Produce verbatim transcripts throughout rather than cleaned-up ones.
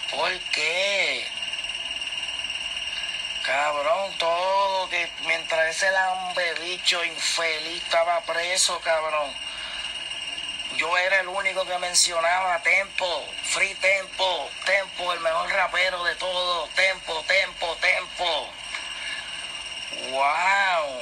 ¿Por qué? Cabrón, todo que mientras ese lambebicho infeliz estaba preso, cabrón, yo era el único que mencionaba Tempo, Free Tempo, Tempo, el mejor rapero de todo, Tempo, Tempo, Tempo. Wow.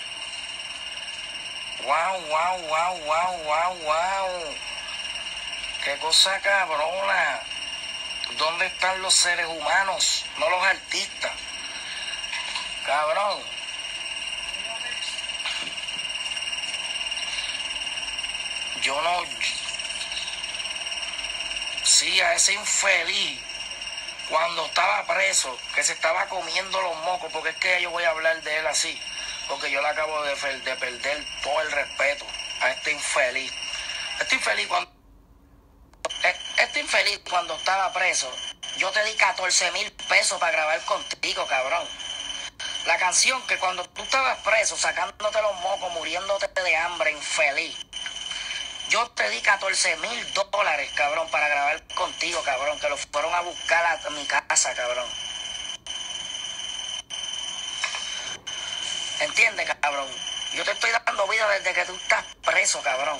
Wow, wow, wow, wow, wow, wow. Qué cosa cabrona. ¿Dónde están los seres humanos? No los artistas. Cabrón. Yo no... Sí, a ese infeliz, cuando estaba preso, que se estaba comiendo los mocos, porque es que yo voy a hablar de él así, porque yo le acabo de, de perder todo el respeto a este infeliz. Este infeliz cuando... Este infeliz cuando estaba preso, yo te di catorce mil pesos para grabar contigo, cabrón. La canción que cuando tú estabas preso, sacándote los mocos, muriéndote de hambre, infeliz. Yo te di catorce mil dólares, cabrón, para grabar contigo, cabrón, que lo fueron a buscar a mi casa, cabrón. ¿Entiendes, cabrón? Yo te estoy dando vida desde que tú estás preso, cabrón.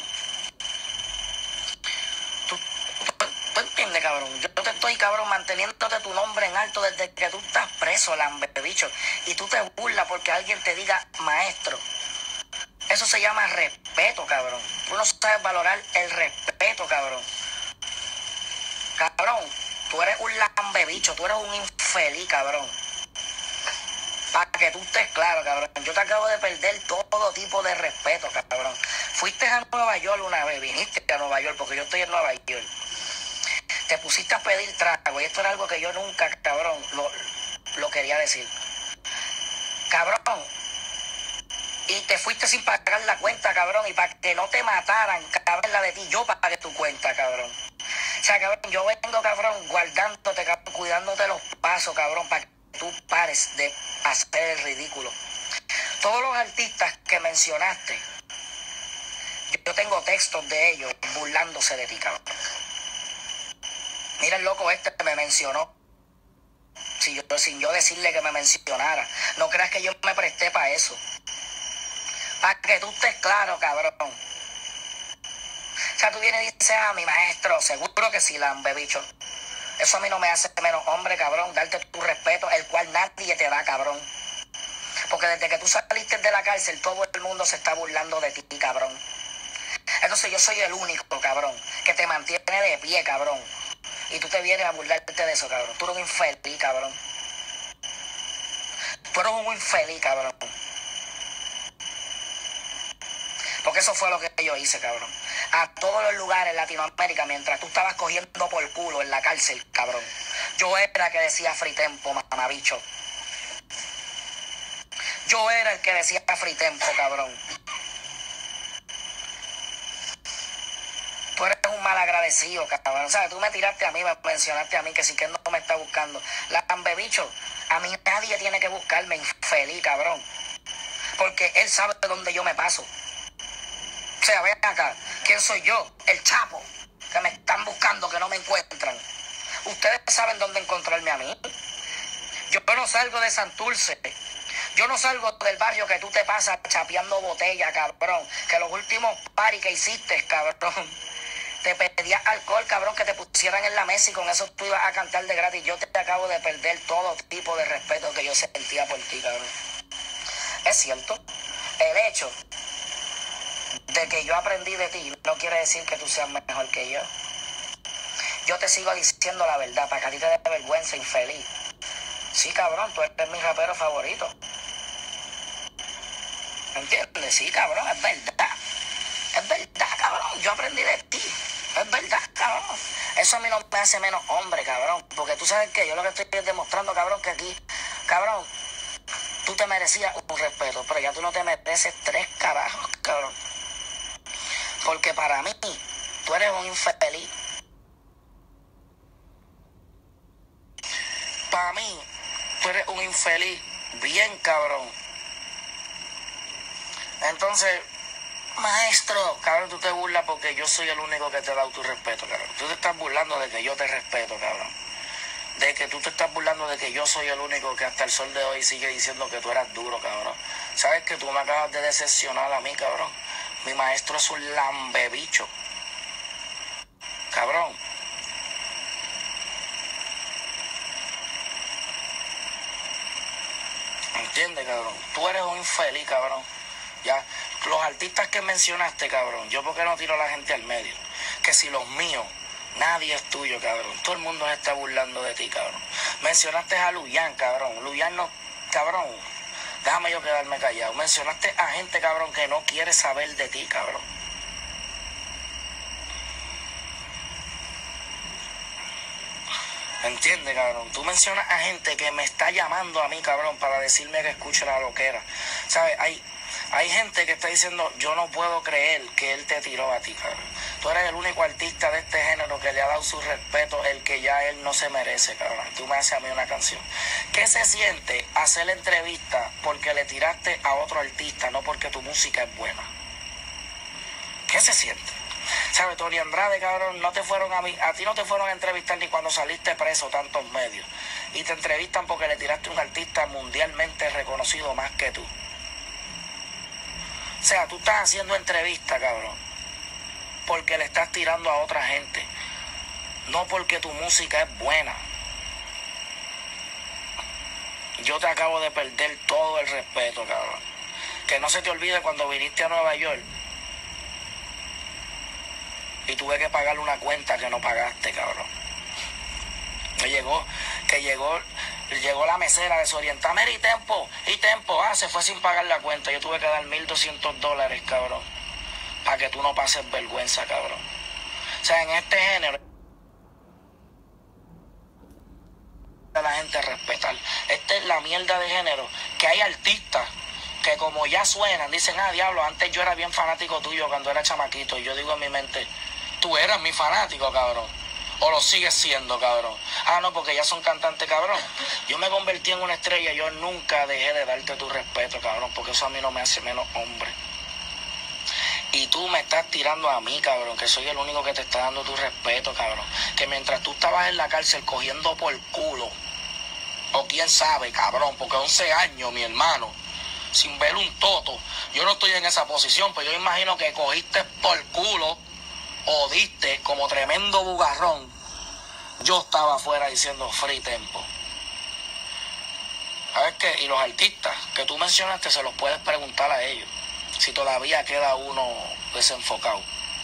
Tú, tú, tú entiendes, cabrón. Yo te estoy, cabrón, manteniéndote tu nombre en alto desde que tú estás preso, lambebicho. Y tú te burlas porque alguien te diga maestro. Eso se llama respeto, cabrón. Tú no sabes valorar el respeto, cabrón. Cabrón, tú eres un lambebicho, tú eres un infeliz, cabrón. Para que tú estés claro, cabrón. Yo te acabo de perder todo tipo de respeto, cabrón. Fuiste a Nueva York una vez, viniste a Nueva York, porque yo estoy en Nueva York. Te pusiste a pedir trago, y esto era algo que yo nunca, cabrón, lo, lo quería decir. Cabrón. Y te fuiste sin pagar la cuenta, cabrón. Y para que no te mataran, cabrón, la de ti, yo pagué tu cuenta, cabrón. O sea, cabrón, yo vengo, cabrón, guardándote, cabrón, cuidándote los pasos, cabrón, para que tú pares de hacer el ridículo. Todos los artistas que mencionaste, yo tengo textos de ellos burlándose de ti, cabrón. Mira el loco este que me mencionó. Si yo, sin yo decirle que me mencionara. No creas que yo me presté para eso. Para que tú estés claro, cabrón. O sea, tú vienes y dices a mi maestro, seguro que sí, lambebicho. Eso a mí no me hace menos hombre, cabrón. Darte tu respeto, el cual nadie te da, cabrón. Porque desde que tú saliste de la cárcel, todo el mundo se está burlando de ti, cabrón. Entonces yo soy el único, cabrón, que te mantiene de pie, cabrón. Y tú te vienes a burlarte de eso, cabrón. Tú eres un infeliz, cabrón. Tú eres un infeliz, cabrón. Porque eso fue lo que yo hice, cabrón. A todos los lugares en Latinoamérica, mientras tú estabas cogiendo por culo en la cárcel, cabrón. Yo era el que decía Free Tempo, mamabicho. Yo era el que decía Free Tempo, cabrón. Tú eres un mal agradecido, cabrón. O sea, tú me tiraste a mí, me mencionaste a mí que sí que no me está buscando. Lambebicho, a mí nadie tiene que buscarme, infeliz, cabrón. Porque él sabe de dónde yo me paso. O sea, ven acá, ¿quién soy yo? El Chapo, que me están buscando, que no me encuentran. Ustedes saben dónde encontrarme a mí. Yo no salgo de Santurce. Yo no salgo del barrio que tú te pasas chapeando botella, cabrón. Que los últimos paris que hiciste, cabrón, te pedías alcohol, cabrón, que te pusieran en la mesa y con eso tú ibas a cantar de gratis. Yo te acabo de perder todo tipo de respeto que yo sentía por ti, cabrón. Es cierto. El hecho de que yo aprendí de ti no quiere decir que tú seas mejor que yo. Yo te sigo diciendo la verdad, para que a ti te dé vergüenza, infeliz. Sí, cabrón, tú eres mi rapero favorito. ¿Entiendes? Sí, cabrón, es verdad. Es verdad, cabrón, yo aprendí de ti. Es verdad, cabrón. Eso a mí no me hace menos hombre, cabrón. Porque tú sabes que yo lo que estoy demostrando, cabrón, que aquí, cabrón, tú te merecías un respeto, pero ya tú no te mereces tres carajos, cabrón. Porque para mí, tú eres un infeliz. Para mí, tú eres un infeliz bien cabrón. Entonces, maestro, cabrón, tú te burlas porque yo soy el único que te da tu respeto, cabrón. Tú te estás burlando de que yo te respeto, cabrón. de que tú te estás burlando de que yo soy el único que hasta el sol de hoy sigue diciendo que tú eras duro, cabrón. Sabes que tú me acabas de decepcionar a mí, cabrón. Mi maestro es un lambebicho. Cabrón. ¿Entiendes, cabrón? Tú eres un infeliz, cabrón. Ya, los artistas que mencionaste, cabrón, yo porque no tiro a la gente al medio. Que si los míos, nadie es tuyo, cabrón. Todo el mundo se está burlando de ti, cabrón. Mencionaste a Luyan, cabrón. Luyan no, cabrón. Déjame yo quedarme callado. Mencionaste a gente, cabrón, que no quiere saber de ti, cabrón. ¿Entiendes, cabrón? Tú mencionas a gente que me está llamando a mí, cabrón, para decirme que escuche la loquera. ¿Sabes? Hay, hay gente que está diciendo, yo no puedo creer que él te tiró a ti, cabrón. Tú eres el único artista de este género que le ha dado su respeto, el que ya él no se merece, cabrón. Tú me haces a mí una canción. ¿Qué se siente hacer entrevista porque le tiraste a otro artista, no porque tu música es buena? ¿Qué se siente? ¿Sabes? Tony Andrade, cabrón, no te fueron a mí, a ti no te fueron a entrevistar ni cuando saliste preso tantos medios. Y te entrevistan porque le tiraste a un artista mundialmente reconocido más que tú. O sea, tú estás haciendo entrevista, cabrón, porque le estás tirando a otra gente, no porque tu música es buena. Yo te acabo de perder todo el respeto, cabrón. Que no se te olvide cuando viniste a Nueva York y tuve que pagarle una cuenta que no pagaste, cabrón. Que llegó, que llegó, llegó la mesera desorientada. Mira, y Tempo, y Tempo, ah, se fue sin pagar la cuenta. Yo tuve que dar mil doscientos dólares, cabrón, para que tú no pases vergüenza, cabrón. O sea, en este género a la gente respetar. Esta es la mierda de género, que hay artistas que como ya suenan, dicen, ah, diablo, antes yo era bien fanático tuyo cuando era chamaquito. Y yo digo en mi mente, tú eras mi fanático, cabrón. O lo sigues siendo, cabrón. Ah, no, porque ya son cantantes, cabrón. Yo me convertí en una estrella. Yo nunca dejé de darte tu respeto, cabrón, porque eso a mí no me hace menos hombre. Y tú me estás tirando a mí, cabrón, que soy el único que te está dando tu respeto, cabrón. Que mientras tú estabas en la cárcel cogiendo por culo, o quién sabe, cabrón, porque once años, mi hermano, sin ver un toto. Yo no estoy en esa posición, pero yo imagino que cogiste por culo o diste como tremendo bugarrón. Yo estaba afuera diciendo free tempo. ¿Sabes qué? Y los artistas que tú mencionaste se los puedes preguntar a ellos, si todavía queda uno desenfocado.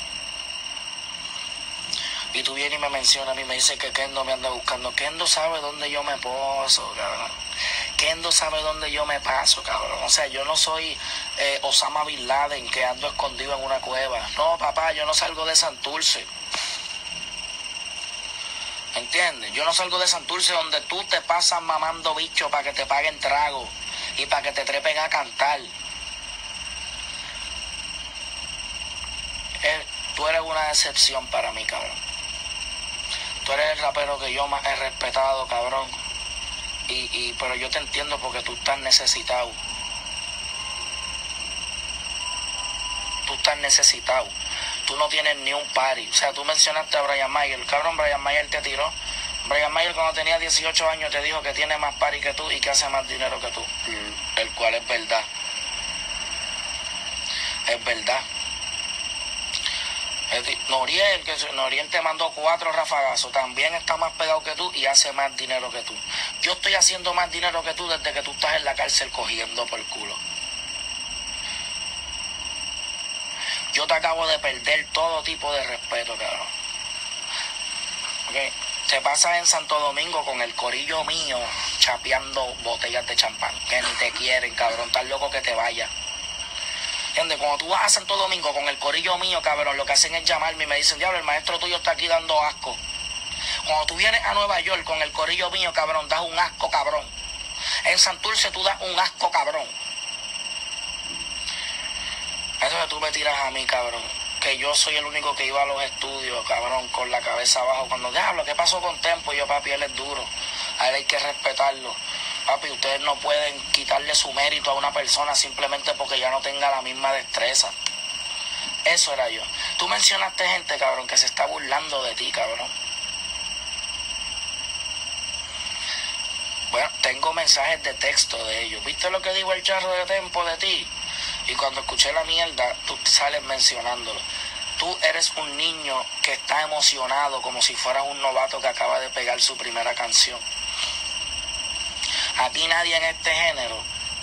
Y tú vienes y me mencionas a mí, me dices que Kendo me anda buscando. Kendo sabe dónde yo me poso, cabrón. Kendo sabe dónde yo me paso, cabrón. O sea, yo no soy eh, Osama Bin Laden, que ando escondido en una cueva. No, papá, yo no salgo de Santurce. ¿Entiendes? Yo no salgo de Santurce, donde tú te pasas mamando bicho para que te paguen trago y para que te trepen a cantar. Eh, tú eres una decepción para mí, cabrón. Tú eres el rapero que yo más he respetado, cabrón. Y, y, pero yo te entiendo porque tú estás necesitado. Tú estás necesitado. Tú no tienes ni un party. O sea, tú mencionaste a Brian Mayer. Cabrón, Brian Mayer te tiró. Brian Mayer cuando tenía dieciocho años te dijo que tiene más party que tú y que hace más dinero que tú. El cual es verdad. Es verdad. Noriel, que Noriel te mandó cuatro rafagazos, también está más pegado que tú y hace más dinero que tú. Yo estoy haciendo más dinero que tú desde que tú estás en la cárcel cogiendo por culo. Yo te acabo de perder todo tipo de respeto, cabrón. Okay. Te pasas en Santo Domingo con el corillo mío chapeando botellas de champán, que ni te quieren, cabrón, estás loco que te vaya. ¿Entiendes? Cuando tú vas a Santo Domingo con el corillo mío, cabrón, lo que hacen es llamarme y me dicen, diablo, el maestro tuyo está aquí dando asco. Cuando tú vienes a Nueva York con el corillo mío, cabrón, das un asco, cabrón. En Santurce tú das un asco, cabrón. Eso que tú me tiras a mí, cabrón. Que yo soy el único que iba a los estudios, cabrón, con la cabeza abajo. Cuando, diablo, ¿qué pasó con Tempo? Yo, papi, él es duro. A él hay que respetarlo. Papi, ustedes no pueden quitarle su mérito a una persona simplemente porque ya no tenga la misma destreza. Eso era yo. Tú mencionaste gente, cabrón, que se está burlando de ti, cabrón. Bueno, tengo mensajes de texto de ellos. ¿Viste lo que dijo el charro de Tempo de ti? Y cuando escuché la mierda, tú sales mencionándolo. Tú eres un niño que está emocionado como si fueras un novato que acaba de pegar su primera canción. Aquí nadie en este género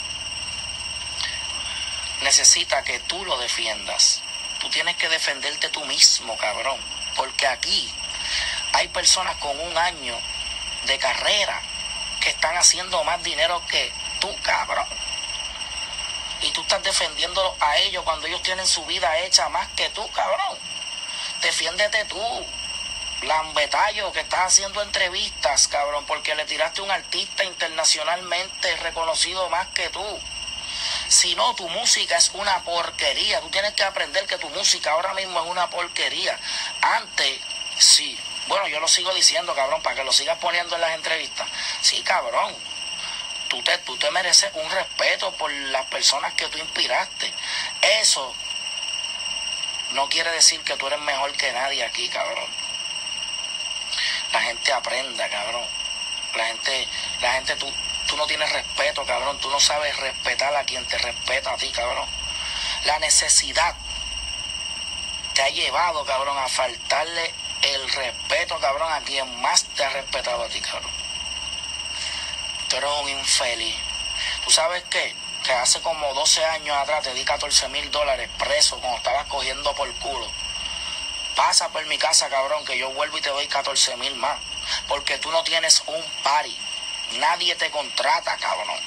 necesita que tú lo defiendas. Tú tienes que defenderte tú mismo, cabrón. Porque aquí hay personas con un año de carrera que están haciendo más dinero que tú, cabrón. Y tú estás defendiéndolos a ellos cuando ellos tienen su vida hecha más que tú, cabrón. Defiéndete tú, lambetallo, que estás haciendo entrevistas, cabrón, porque le tiraste a un artista internacionalmente reconocido más que tú. Si no, tu música es una porquería. Tú tienes que aprender que tu música ahora mismo es una porquería. Antes, sí. Bueno, yo lo sigo diciendo, cabrón, para que lo sigas poniendo en las entrevistas. Sí, cabrón. Tú te, tú te mereces un respeto por las personas que tú inspiraste. Eso no quiere decir que tú eres mejor que nadie aquí, cabrón. La gente aprenda, cabrón. La gente, la gente, tú, tú no tienes respeto, cabrón. Tú no sabes respetar a quien te respeta a ti, cabrón. La necesidad te ha llevado, cabrón, a faltarle el respeto, cabrón, a quien más te ha respetado a ti, cabrón. Tú eres un infeliz. ¿Tú sabes qué? Que hace como doce años atrás te di catorce mil dólares preso cuando estabas cogiendo por culo. Pasa por mi casa, cabrón, que yo vuelvo y te doy catorce mil más. Porque tú no tienes un party. Nadie te contrata, cabrón.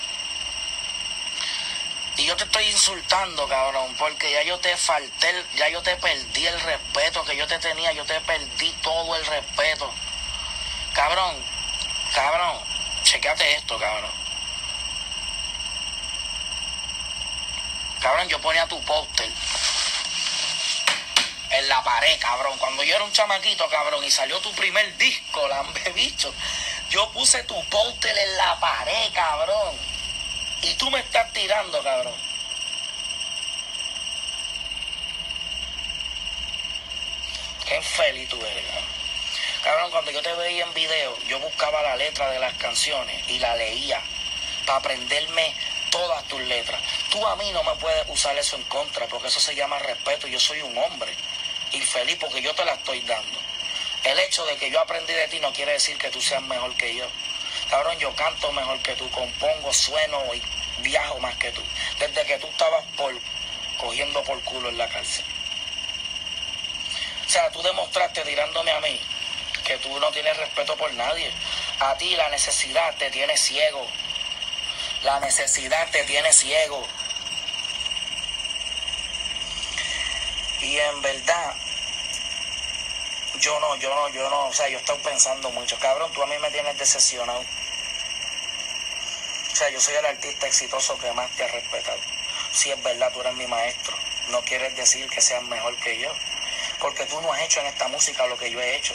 Y yo te estoy insultando, cabrón, porque ya yo te falté, ya yo te perdí el respeto que yo te tenía. Yo te perdí todo el respeto. Cabrón, cabrón, chequéate esto, cabrón. Cabrón, yo ponía tu póster en la pared, cabrón. Cuando yo era un chamaquito, cabrón, y salió tu primer disco, lambe bicho, yo puse tu póster en la pared, cabrón. Y tú me estás tirando, cabrón. Qué infeliz tú eres, cabrón. Cabrón, cuando yo te veía en video, yo buscaba la letra de las canciones y la leía para aprenderme todas tus letras. Tú a mí no me puedes usar eso en contra, porque eso se llama respeto. Yo soy un hombre infeliz porque yo te la estoy dando. El hecho de que yo aprendí de ti no quiere decir que tú seas mejor que yo. Cabrón, yo canto mejor que tú, compongo, sueno y viajo más que tú. Desde que tú estabas por, cogiendo por culo en la cárcel. O sea, tú demostraste tirándome a mí que tú no tienes respeto por nadie. A ti la necesidad te tiene ciego. La necesidad te tiene ciego. Y en verdad, yo no, yo no, yo no, o sea, yo estoy pensando mucho. Cabrón, tú a mí me tienes decepcionado. O sea, yo soy el artista exitoso que más te ha respetado. Si es verdad, tú eres mi maestro. No quieres decir que seas mejor que yo. Porque tú no has hecho en esta música lo que yo he hecho.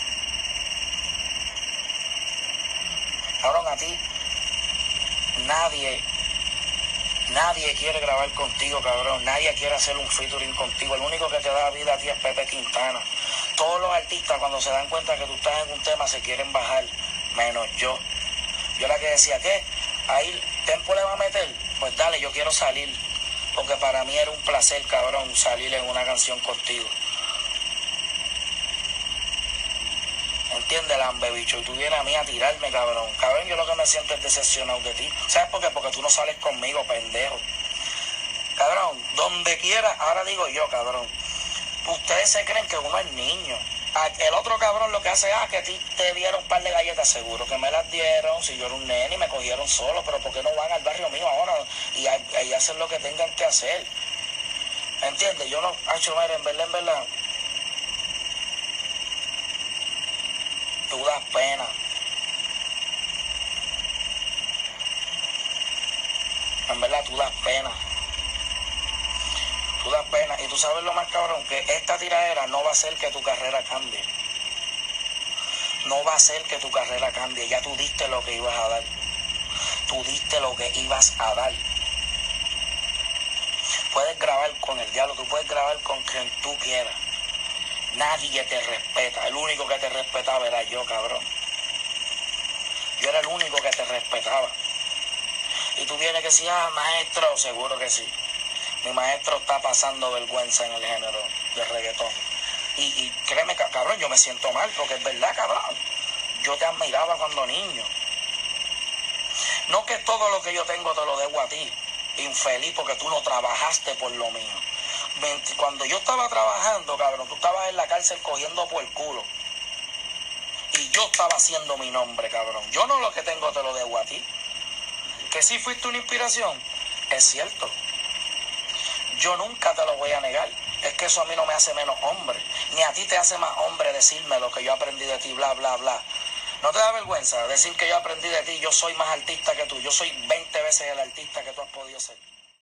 Cabrón, a ti nadie, nadie quiere grabar contigo, cabrón. Nadie quiere hacer un featuring contigo. El único que te da vida a ti es Pepe Quintana. Todos los artistas, cuando se dan cuenta que tú estás en un tema, se quieren bajar, menos yo. Yo la que decía, ¿qué? Ahí Tempo le va a meter. Pues dale, yo quiero salir. Porque para mí era un placer, cabrón, salir en una canción contigo. ¿Entiendes, lambe bicho? Y tú vienes a mí a tirarme, cabrón. Cabrón, yo lo que me siento es decepcionado de ti. ¿Sabes por qué? Porque tú no sales conmigo, pendejo. Cabrón, donde quiera, ahora digo yo, cabrón. Ustedes se creen que uno es niño. El otro cabrón lo que hace es ah, que a ti te dieron un par de galletas, seguro que me las dieron. Si yo era un nene y me cogieron solo, pero ¿por qué no van al barrio mío ahora y ahí hacen lo que tengan que hacer? ¿Entiendes? Yo no, hacho, mira, en verdad, en verdad, tú das pena. En verdad, tú das pena. Tú das pena. Y tú sabes lo más cabrón, que esta tiradera no va a hacer que tu carrera cambie. No va a hacer que tu carrera cambie. Ya tú diste lo que ibas a dar. Tú diste lo que ibas a dar. Puedes grabar con el diablo, tú puedes grabar con quien tú quieras. Nadie te respeta. El único que te respetaba era yo, cabrón. Yo era el único que te respetaba. Y tú vienes que decís, ah, maestro, seguro que sí. Mi maestro está pasando vergüenza en el género de reggaetón. Y, y créeme, cabrón, yo me siento mal, porque es verdad, cabrón. Yo te admiraba cuando niño. No que todo lo que yo tengo te lo debo a ti, infeliz, porque tú no trabajaste por lo mío. Cuando yo estaba trabajando, cabrón, tú estabas en la cárcel cogiendo por el culo. Y yo estaba haciendo mi nombre, cabrón. Yo no lo que tengo te lo debo a ti. Que sí fuiste una inspiración, es cierto. Yo nunca te lo voy a negar. Es que eso a mí no me hace menos hombre. Ni a ti te hace más hombre decirme lo que yo aprendí de ti, bla, bla, bla. ¿No te da vergüenza decir que yo aprendí de ti? Yo soy más artista que tú. Yo soy veinte veces el artista que tú has podido ser.